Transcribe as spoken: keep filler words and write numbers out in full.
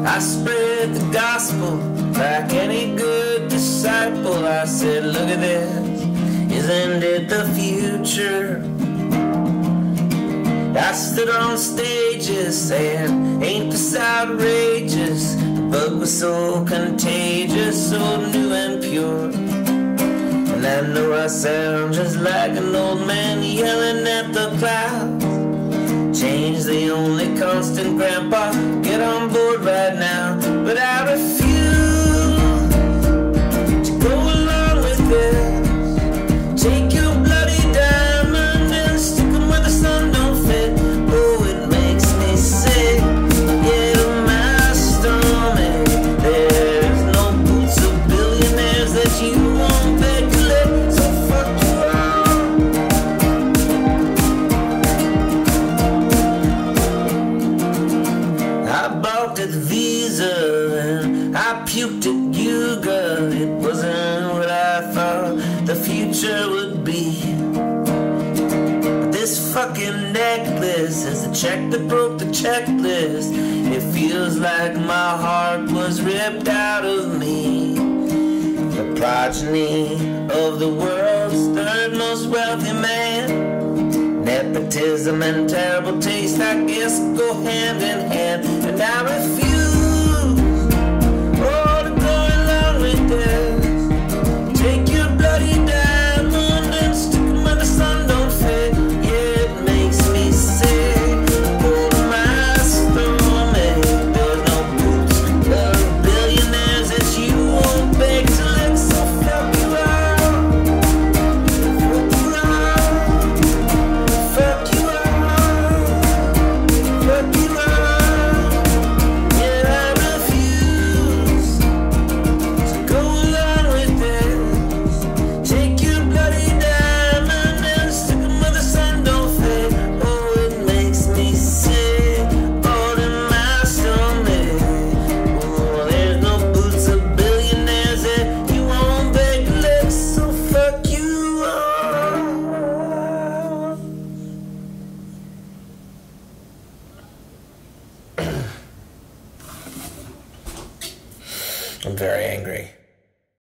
I spread the gospel like any good disciple. I said, look at this, isn't it the future? I stood on stages saying, ain't this outrageous? The bug was so contagious, so new and pure. And I know I sound just like an old man yelling at the clouds. Change the only constant, Grandpa, get on board right now. But I refuse to go along with this. Take your bloody diamond and stick 'em where the sun don't fit. Oh, it makes me sick, yeah, to my stomach. There's no boots of billionaires that you won't beg to lick, so fuck you all. I balked at the visa and I puked at Yuga. It wasn't what I thought the future would be. But this fucking necklace is the check that broke the checklist. It feels like my heart was ripped out of me. The progeny of the world's third most wealthy man. Nepotism and terrible taste, I guess, go hand in hand. And I refuse, oh, to go along with this. Take your bloody diamond and stick 'em where the sun don't fit. Yeah, it makes me sick, oh, to my stomach. There's no boots of billionaires that you won't beg to lick, so fuck you all. Fuck you all. Fuck you all. Fuck you all. Yeah, I refuse to go along with this. Take your bloody diamond and stick 'em where the sun don't fit. Oh, it makes me sick, all in my stomach. Oh, there's no boots of billionaires that you won't beg to lick, so fuck you all. I'm very angry.